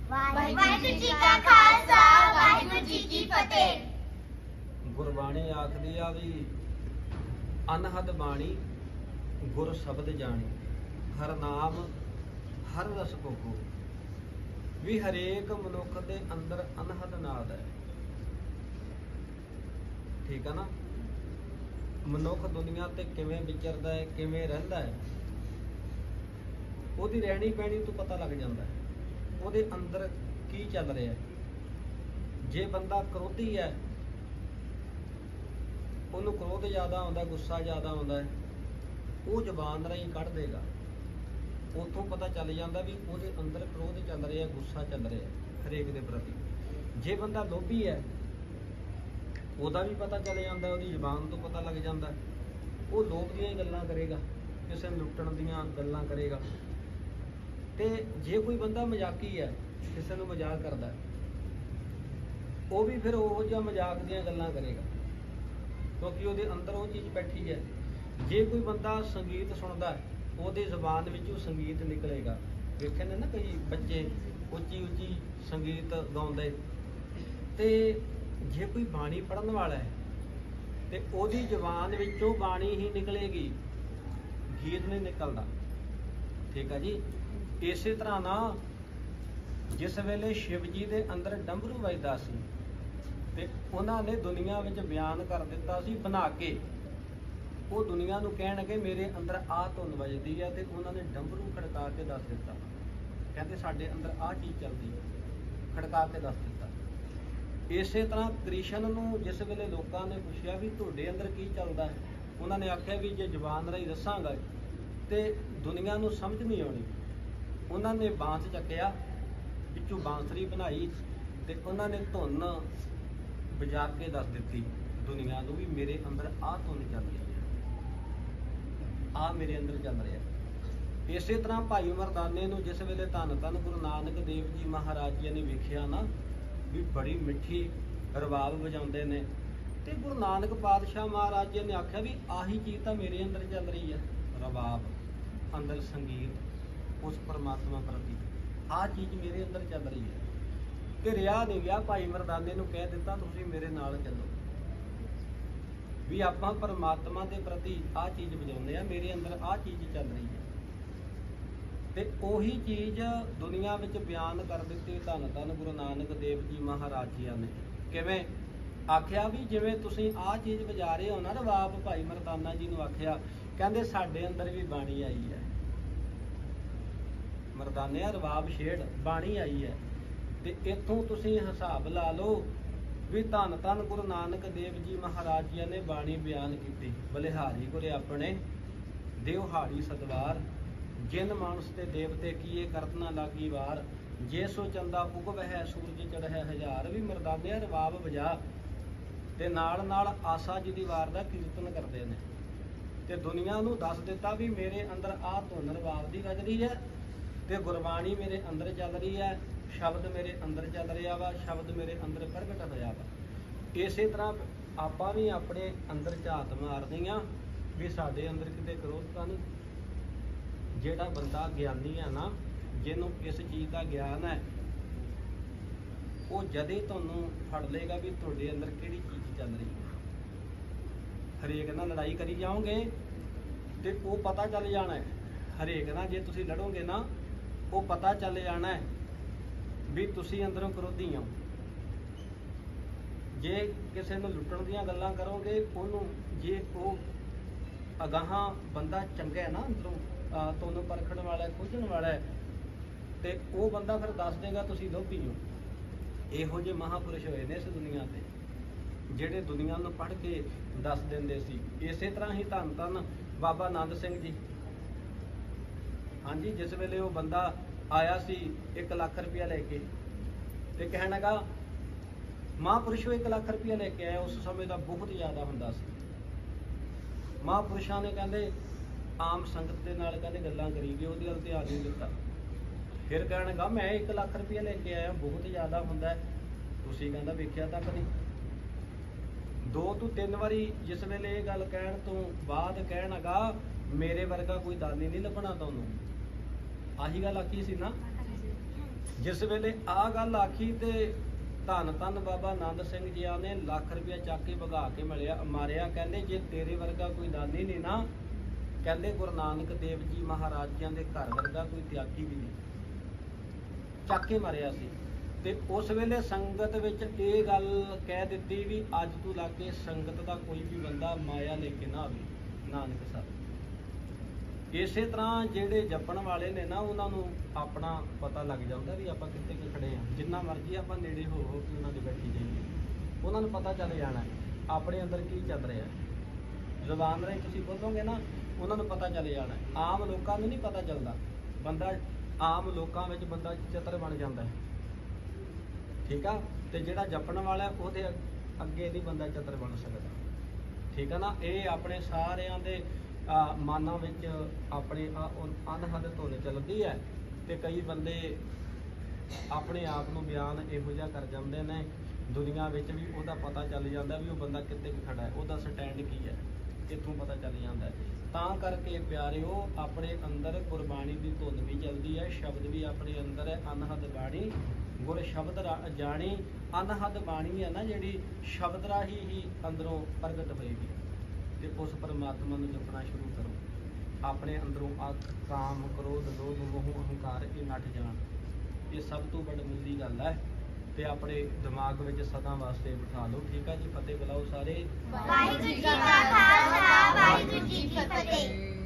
ਵਾਹਿਗੁਰੂ ਜੀ ਕਾ ਖਾਲਸਾ ਵਾਹਿਗੁਰੂ ਜੀ ਕੀ ਫਤਿਹ। ਗੁਰਬਾਣੀ ਆਖਦੀ ਆ ਵੀ ਅਨਹਦ ਬਾਣੀ ਗੁਰ ਸ਼ਬਦ ਜਾਣੀ, ਹਰ ਨਾਮ ਹਰ ਰਸ ਭੋਗੋ। ਵੀ ਹਰੇਕ ਮਨੁੱਖ ਦੇ ਅੰਦਰ ਅਨਹਦ ਨਾਦ ਹੈ। ਠੀਕ ਆ ਨਾ। ਮਨੁੱਖ ਦੁਨੀਆ ਤੇ ਕਿਵੇਂ ਵਿਚਰਦਾ ਹੈ, ਕਿਵੇਂ ਰਹਿੰਦਾ ਹੈ, ਉਹਦੀ ਰਹਿਣੀ ਬਹਿਣੀ ਤੋਂ ਪਤਾ ਲੱਗ ਜਾਂਦਾ ਹੈ ਉਹਦੇ ਅੰਦਰ ਕੀ ਚੱਲ ਰਿਹਾ ਹੈ। ਜੇ ਬੰਦਾ ਕ੍ਰੋਧੀ ਹੈ, ਉਹਨੂੰ ਕ੍ਰੋਧ ਜ਼ਿਆਦਾ ਆਉਂਦਾ, ਗੁੱਸਾ ਜ਼ਿਆਦਾ ਆਉਂਦਾ ਹੈ, ਉਹ ਜ਼ਬਾਨ ਰਾਹੀਂ ਕੱਢ ਦੇਗਾ। ਉੱਥੋਂ ਪਤਾ ਚੱਲ ਜਾਂਦਾ ਵੀ ਉਹਦੇ ਅੰਦਰ ਕ੍ਰੋਧ ਚੱਲ ਰਿਹਾ, ਗੁੱਸਾ ਚੱਲ ਰਿਹਾ ਹਰੇਕ ਦੇ ਪ੍ਰਤੀ। ਜੇ ਬੰਦਾ ਲੋਭੀ ਹੈ, ਉਹਦਾ ਵੀ ਪਤਾ ਚੱਲ ਜਾਂਦਾ, ਉਹਦੀ ਜ਼ਬਾਨ ਤੋਂ ਪਤਾ ਲੱਗ ਜਾਂਦਾ। ਉਹ ਲੋਭ ਦੀਆਂ ਹੀ ਗੱਲਾਂ ਕਰੇਗਾ, ਕਿਸੇ ਨੂੰ ਲੁੱਟਣ ਦੀਆਂ ਗੱਲਾਂ ਕਰੇਗਾ। ਤੇ ਜੇ ਕੋਈ ਬੰਦਾ ਮਜ਼ਾਕੀ ਹੈ, ਕਿਸੇ ਨੂੰ ਮਜ਼ਾਕ ਕਰਦਾ, ਉਹ ਵੀ ਫਿਰ ਉਹੋ ਜਿਹਾ ਮਜ਼ਾਕ ਦੀਆਂ ਗੱਲਾਂ ਕਰੇਗਾ, ਕਿਉਂਕਿ ਉਹਦੇ ਅੰਦਰ ਉਹ ਚੀਜ਼ ਬੈਠੀ ਹੈ। ਜੇ ਕੋਈ ਬੰਦਾ ਸੰਗੀਤ ਸੁਣਦਾ, ਉਹਦੀ ਜ਼ੁਬਾਨ ਵਿੱਚੋਂ ਸੰਗੀਤ ਨਿਕਲੇਗਾ। ਵੇਖੇ ਨੇ ਨਾ ਕਈ ਬੱਚੇ ਉੱਚੀ ਉੱਚੀ ਸੰਗੀਤ ਗਾਉਂਦੇ। ਤੇ ਜੇ ਕੋਈ ਬਾਣੀ ਪੜ੍ਹਨ ਵਾਲਾ ਹੈ ਤੇ ਉਹਦੀ ਜ਼ੁਬਾਨ ਵਿੱਚੋਂ ਬਾਣੀ ਹੀ ਨਿਕਲੇਗੀ, ਗੀਤ ਨਹੀਂ ਨਿਕਲਦਾ। ਠੀਕ ਆ ਜੀ। ਇਸੇ ਤਰ੍ਹਾਂ ਨਾ ਜਿਸ ਵੇਲੇ ਸ਼ਿਵ ਜੀ ਦੇ ਅੰਦਰ ਡੰਬਰੂ ਵੱਜਦਾ ਸੀ ਤੇ ਉਹਨਾਂ ਨੇ ਦੁਨੀਆ ਵਿੱਚ ਬਿਆਨ ਕਰ ਦਿੱਤਾ ਸੀ ਬਣਾ ਕੇ। ਉਹ ਦੁਨੀਆ ਨੂੰ ਕਹਿਣਗੇ ਮੇਰੇ ਅੰਦਰ ਆਹ ਧੁਨ ਵੱਜਦੀ ਹੈ, ਤੇ ਉਹਨਾਂ ਨੇ ਡੰਬਰੂ ਖੜਕਾ ਕੇ ਦੱਸ ਦਿੱਤਾ। ਕਹਿੰਦੇ ਸਾਡੇ ਅੰਦਰ ਆਹ ਚੀਜ਼ ਚੱਲਦੀ ਹੈ, ਖੜਕਾ ਕੇ ਦੱਸ ਦਿੱਤਾ। ਇਸੇ ਤਰ੍ਹਾਂ ਕ੍ਰਿਸ਼ਨ ਨੂੰ ਜਿਸ ਵੇਲੇ ਲੋਕਾਂ ਨੇ ਪੁੱਛਿਆ ਵੀ ਤੁਹਾਡੇ ਅੰਦਰ ਕੀ ਚੱਲਦਾ ਹੈ, ਉਹਨਾਂ ਨੇ ਆਖਿਆ ਵੀ ਜੇ ਜ਼ੁਬਾਨ ਰਾਹੀਂ ਦੱਸਾਂਗਾ ਤੇ ਦੁਨੀਆ ਨੂੰ ਸਮਝ ਨਹੀਂ ਆਉਣੀ। ਉਹਨਾਂ ਨੇ ਬਾਂਸ ਚੱਕਿਆ, ਵਿੱਚੋਂ ਬਾਂਸਰੀ ਬਣਾਈ ਤੇ ਉਹਨਾਂ ਨੇ ਧੁਨ ਵਜਾ ਕੇ ਦੱਸ ਦਿੱਤੀ ਦੁਨੀਆ ਨੂੰ ਵੀ ਮੇਰੇ ਅੰਦਰ ਆਹ ਧੁਨ ਚੱਲ ਰਹੀ ਹੈ, ਆਹ ਮੇਰੇ ਅੰਦਰ ਚੱਲ ਰਿਹਾ। ਇਸੇ ਤਰ੍ਹਾਂ ਭਾਈ ਮਰਦਾਨੇ ਨੂੰ ਜਿਸ ਵੇਲੇ ਧੰਨ ਧੰਨ ਗੁਰੂ ਨਾਨਕ ਦੇਵ ਜੀ ਮਹਾਰਾਜ ਜੀ ਨੇ ਵੇਖਿਆ ਨਾ ਵੀ ਬੜੀ ਮਿੱਠੀ ਰਬਾਬ ਵਜਾਉਂਦੇ ਨੇ, ਤੇ ਗੁਰੂ ਨਾਨਕ ਪਾਤਸ਼ਾਹ ਮਹਾਰਾਜ ਜੀ ਨੇ ਆਖਿਆ ਵੀ ਆਹੀ ਚੀਜ਼ ਤਾਂ ਮੇਰੇ ਅੰਦਰ ਚੱਲ ਰਹੀ ਹੈ, ਰਬਾਬ ਅੰਦਰ ਸੰਗੀਤ ਉਸ ਪਰਮਾਤਮਾ ਪ੍ਰਤੀ, ਆਹ ਚੀਜ਼ ਮੇਰੇ ਅੰਦਰ ਚੱਲ ਰਹੀ ਹੈ। ਤੇ ਰਿਹਾ ਨਹੀਂ ਗਿਆ, ਭਾਈ ਮਰਦਾਨੇ ਨੂੰ ਕਹਿ ਦਿੱਤਾ ਤੁਸੀਂ ਮੇਰੇ ਨਾਲ ਚੱਲੋ, ਵੀ ਆਪਾਂ ਪਰਮਾਤਮਾ ਦੇ ਪ੍ਰਤੀ ਆਹ ਚੀਜ਼ ਵਜਾਉਂਦੇ ਆ, ਮੇਰੇ ਅੰਦਰ ਆਹ ਚੀਜ਼ ਚੱਲ ਰਹੀ ਹੈ। ਤੇ ਉਹੀ ਚੀਜ਼ ਦੁਨੀਆ ਵਿੱਚ ਬਿਆਨ ਕਰ ਦਿੱਤੀ ਧੰਨ ਧੰਨ ਗੁਰੂ ਨਾਨਕ ਦੇਵ ਜੀ ਮਹਾਰਾਜ ਜੀ ਨੇ। ਕਿਵੇਂ ਆਖਿਆ ਵੀ ਜਿਵੇਂ ਤੁਸੀਂ ਆਹ ਚੀਜ਼ ਵਜਾ ਰਹੇ ਹੋ ਨਾ ਰਬਾਬ, ਭਾਈ ਮਰਦਾਨਾ ਜੀ ਨੂੰ ਆਖਿਆ, ਕਹਿੰਦੇ ਸਾਡੇ ਅੰਦਰ ਵੀ ਬਾਣੀ ਆਈ ਹੈ। ਮਰਦਾਨਿਆ ਰਬਾਬ ਛੇੜ, ਬਾਣੀ ਆਈ ਹੈ। ਤੇ ਇੱਥੋਂ ਤੁਸੀਂ ਹਿਸਾਬ ਲਾ ਲਓ ਵੀ ਧੰਨ ਧੰਨ ਗੁਰੂ ਨਾਨਕ ਦੇਵ ਜੀ ਮਹਾਰਾਜ ਜੀ ਨੇ ਬਾਣੀ ਬਿਆਨ ਕੀਤੀ। ਬਲਿਹਾਰੀ ਗੁਰੇ ਆਪਣੇ ਦਿਵਹਾੜੀ ਸਤਵਾਰ, ਜਿਨ ਮਾਨਸ ਤੇ ਦੇਵਤੇ ਕੀਏ ਕਰਤ ਨਾ ਲਾਗੀ ਵਾਰ, ਜੇ ਸੋ ਚੰਦਾ ਉਗਵਹਿ ਸੂਰਜ ਚੜ੍ਹੈ ਹਜ਼ਾਰ। ਵੀ ਮਰਦਾਨਿਆ ਰਬਾਬ ਵਜਾ ਤੇ ਨਾਲ ਨਾਲ ਆਸਾ ਜੀ ਦੀ ਵਾਰ ਦਾ ਕੀਰਤਨ ਕਰਦੇ ਨੇ, ਤੇ ਦੁਨੀਆ ਨੂੰ ਦੱਸ ਦਿੱਤਾ ਵੀ ਮੇਰੇ ਅੰਦਰ ਆਹ ਧੁਨ ਰਬਾਬ ਦੀ ਵੱਜ ਰਹੀ ਹੈ, ਤੇ ਗੁਰਬਾਣੀ ਮੇਰੇ ਅੰਦਰ ਚੱਲ ਰਹੀ ਹੈ, ਸ਼ਬਦ ਮੇਰੇ ਅੰਦਰ ਚੱਲ ਰਿਹਾ ਵਾ, ਸ਼ਬਦ ਮੇਰੇ ਅੰਦਰ ਪ੍ਰਗਟ ਹੋਇਆ ਵਾ। ਇਸੇ ਤਰ੍ਹਾਂ ਆਪਾਂ ਵੀ ਆਪਣੇ ਅੰਦਰ ਝਾਤ ਮਾਰਦੇ ਹਾਂ ਵੀ ਸਾਡੇ ਅੰਦਰ ਕਿਤੇ ਕ੍ਰੋਧ ਤਾਂ ਨਹੀਂ। ਜਿਹੜਾ ਬੰਦਾ ਗਿਆਨੀ ਹੈ ਨਾ, ਜਿਹਨੂੰ ਇਸ ਚੀਜ਼ ਦਾ ਗਿਆਨ ਹੈ, ਉਹ ਜਦੇ ਤੁਹਾਨੂੰ ਫੜ ਲਏਗਾ ਵੀ ਤੁਹਾਡੇ ਅੰਦਰ ਕਿਹੜੀ ਚੀਜ਼ ਚੱਲ ਰਹੀ ਹੈ। ਹਰੇਕ ਨਾਲ ਲੜਾਈ ਕਰੀ ਜਾਓਗੇ ਤੇ ਉਹ ਪਤਾ ਚੱਲ ਜਾਣਾ ਹੈ। ਹਰੇਕ ਨਾਲ ਜੇ ਤੁਸੀਂ ਲੜੋਗੇ ਨਾ, ਉਹ ਪਤਾ ਚੱਲ ਜਾਣਾ ਹੈ ਵੀ ਤੁਸੀਂ ਅੰਦਰੋਂ ਕਰੋਧੀ ਹੋ। ਜੇ ਕਿਸੇ ਨੂੰ ਲੁੱਟਣ ਦੀਆਂ ਗੱਲਾਂ ਕਰੋਗੇ, ਉਹਨੂੰ ਜੇ ਉਹ ਅਗਾਹਾਂ ਬੰਦਾ ਚੰਗਾ ਹੈ ਨਾ, ਅੰਦਰੋਂ ਤੁਹਾਨੂੰ ਪਰਖਣ ਵਾਲਾ, ਖੋਜਣ ਵਾਲਾ ਹੈ, ਤੇ ਉਹ ਬੰਦਾ ਫਿਰ ਦੱਸ ਦੇਗਾ ਤੁਸੀਂ ਲੋਭੀ ਹੋ। ਇਹੋ ਜਿਹੇ ਮਹਾਂਪੁਰਸ਼ ਹੋਏ ਨੇ ਇਸ ਦੁਨੀਆ ਤੇ, ਜਿਹੜੇ ਦੁਨੀਆ ਨੂੰ ਪੜ੍ਹ ਕੇ ਦੱਸ ਦਿੰਦੇ ਸੀ। ਇਸੇ ਤਰ੍ਹਾਂ ਹੀ ਧੰਨ ਧੰਨ ਬਾਬਾ ਆਨੰਦ ਸਿੰਘ ਜੀ, ਹਾਂਜੀ, ਜਿਸ ਵੇਲੇ ਉਹ ਬੰਦਾ ਆਇਆ ਸੀ 1 ਲੱਖ ਰੁਪਇਆ ਲੈ ਕੇ, ਤੇ ਕਹਿਣ ਲੱਗਾ ਮਹਾਂਪੁਰਸ਼ੋ 1 ਲੱਖ ਰੁਪਇਆ ਲੈ ਕੇ ਆਇਆ। ਉਸ ਸਮੇਂ ਦਾ ਬਹੁਤ ਜ਼ਿਆਦਾ ਹੁੰਦਾ ਸੀ। ਮਹਾਂਪੁਰਸ਼ਾਂ ਨੇ ਕਹਿੰਦੇ ਆਮ ਸੰਗਤ ਦੇ ਨਾਲ ਕਹਿੰਦੇ ਗੱਲਾਂ ਕਰੀ ਗਏ, ਉਹਦੇ ਵੱਲ ਧਿਆਨ ਨਹੀਂ ਦਿੱਤਾ। ਫਿਰ ਕਹਿਣ ਲੱਗਾ ਮੈਂ 1 ਲੱਖ ਰੁਪਇਆ ਲੈ ਕੇ ਆਇਆ, ਬਹੁਤ ਜ਼ਿਆਦਾ ਹੁੰਦਾ, ਤੁਸੀਂ ਕਹਿੰਦਾ ਵੇਖਿਆ ਤੱਕ ਨਹੀਂ। 2 ਤੋਂ 3 ਵਾਰੀ ਜਿਸ ਵੇਲੇ ਇਹ ਗੱਲ ਕਹਿਣ ਤੋਂ ਬਾਅਦ ਕਹਿਣ ਲੱਗਾ ਮੇਰੇ ਵਰਗਾ ਕੋਈ ਦਾਨੀ ਨਹੀਂ ਲੱਭਣਾ ਤੁਹਾਨੂੰ। ਆਹੀ ਗੱਲ ਆਖੀ ਸੀ ਨਾ। ਜਿਸ ਵੇਲੇ ਆ ਗੱਲ ਆਖੀ ਤੇ ਧੰਨ ਧੰਨ ਬਾਬਾ ਆਨੰਦ ਸਿੰਘ ਜੀ ਨੇ ਲੱਖ ਰੁਪਇਆ ਚੱਕ ਕੇ ਭਗਾ ਕੇ ਮਾਰਿਆ। ਕਹਿੰਦੇ ਜੇ ਤੇਰੇ ਵਰਗਾ ਕੋਈ ਦਾਨੀ ਨਹੀਂ ਨਾ, ਕਹਿੰਦੇ ਗੁਰੂ ਨਾਨਕ ਦੇਵ ਜੀ ਮਹਾਰਾਜਾਂ ਦੇ ਘਰ ਵਰਗਾ ਕੋਈ ਤਿਆਗੀ ਵੀ ਨਹੀਂ। ਚੱਕ ਕੇ ਮਾਰਿਆ ਸੀ। ਤੇ ਉਸ ਵੇਲੇ ਸੰਗਤ ਵਿੱਚ ਇਹ ਗੱਲ ਕਹਿ ਦਿੱਤੀ ਵੀ ਅੱਜ ਤੋਂ ਲਾ ਕੇ ਸੰਗਤ ਦਾ ਕੋਈ ਵੀ ਬੰਦਾ ਮਾਇਆ ਲੈ ਕੇ ਨਾ ਆਵੇ ਨਾਨਕ ਸਾਹਿਬ। ਇਸੇ ਤਰ੍ਹਾਂ ਜਿਹੜੇ ਜਪਣ ਵਾਲੇ ਨੇ ਨਾ, ਉਹਨਾਂ ਨੂੰ ਆਪਣਾ ਪਤਾ ਲੱਗ ਜਾਂਦਾ ਵੀ ਆਪਾਂ ਕਿੱਥੇ ਖੜੇ ਆ। ਜਿੰਨਾ ਮਰਜ਼ੀ ਆਪਾਂ ਨੇੜੇ ਹੋ ਕੇ ਉਹਨਾਂ ਦੇ ਬੈਠੀ ਜਾਈਏ, ਉਹਨਾਂ ਨੂੰ ਪਤਾ ਚੱਲ ਜਾਣਾ ਆਪਣੇ ਅੰਦਰ ਕੀ ਚੱਲ ਰਿਹਾ। ਜ਼ੁਬਾਨ ਰਾਹੀਂ ਤੁਸੀਂ ਬੋਲੋਗੇ ਨਾ, ਉਹਨਾਂ ਨੂੰ ਪਤਾ ਚੱਲ ਜਾਣਾ। ਆਮ ਲੋਕਾਂ ਨੂੰ ਨਹੀਂ ਪਤਾ ਚੱਲਦਾ। ਬੰਦਾ ਆਮ ਲੋਕਾਂ ਵਿੱਚ ਬੰਦਾ ਚਤਰ ਬਣ ਜਾਂਦਾ ਹੈ, ਠੀਕ ਆ। ਤੇ ਜਿਹੜਾ ਜਪਣ ਵਾਲਾ ਉਹਦੇ ਅੱਗੇ ਨਹੀਂ ਬੰਦਾ ਚਤਰ ਬਣ ਸਕਦਾ, ਠੀਕ ਆ ਨਾ। ਇਹ ਆਪਣੇ ਸਾਰਿਆਂ ਦੇ ਮਨਾਂ ਵਿੱਚ ਆਪਣੇ ਅਨਹਦ ਧੁਨ ਚੱਲਦੀ ਹੈ। ਤੇ ਕਈ ਬੰਦੇ ਆਪਣੇ ਆਪ ਨੂੰ ਬਿਆਨ ਇਹੋ ਜਿਹਾ ਕਰ ਜਾਂਦੇ ਨੇ, ਦੁਨੀਆ ਵਿੱਚ ਵੀ ਉਹਦਾ ਪਤਾ ਚੱਲ ਜਾਂਦਾ ਵੀ ਉਹ ਬੰਦਾ ਕਿੱਥੇ ਖੜਾ ਹੈ, ਉਹਦਾ ਸਟੈਂਡ ਕੀ ਹੈ, ਇੱਥੋਂ ਪਤਾ ਚੱਲ ਜਾਂਦਾ ਹੈ। ਤਾਂ ਕਰਕੇ ਪਿਆਰਿਓ, ਆਪਣੇ ਅੰਦਰ ਗੁਰਬਾਣੀ ਦੀ ਧੁਨ ਵੀ ਚੱਲਦੀ ਹੈ, ਸ਼ਬਦ ਵੀ ਆਪਣੇ ਅੰਦਰ ਹੈ। ਅਨਹਦ ਬਾਣੀ ਗੁਰ ਸ਼ਬਦ ਜਾਣੀ, ਅਨਹਦ ਬਾਣੀ ਹੈ ਨਾ ਜਿਹੜੀ, ਸ਼ਬਦ ਰਾਹੀਂ ਹੀ ਅੰਦਰੋਂ ਪ੍ਰਗਟ ਹੋਏਗੀ। ਤੇ ਉਸ ਪਰਮਾਤਮਾ ਨੂੰ ਜਪਣਾ ਸ਼ੁਰੂ ਕਰੋ। ਆਪਣੇ ਅੰਦਰੋਂ ਕਾਮ, ਕ੍ਰੋਧ, ਲੋਭ, ਮੋਹ, ਅਹੰਕਾਰ ਇਹ ਨੱਠ ਜਾਣ। ਇਹ ਸਭ ਤੋਂ ਵੱਡੀ ਮੁੱਢਲੀ ਗੱਲ ਹੈ। ਤੇ ਆਪਣੇ ਦਿਮਾਗ ਵਿੱਚ ਸਦਾ ਵਾਸਤੇ ਬਿਠਾ ਲਓ, ਠੀਕ ਹੈ ਜੀ। ਫਤਿਹ ਬੁਲਾਓ ਸਾਰੇ। ਵਾਹਿਗੁਰੂ ਜੀ ਕਾ ਖਾਲਸਾ, ਵਾਹਿਗੁਰੂ ਜੀ ਕੀ ਫਤਿਹ।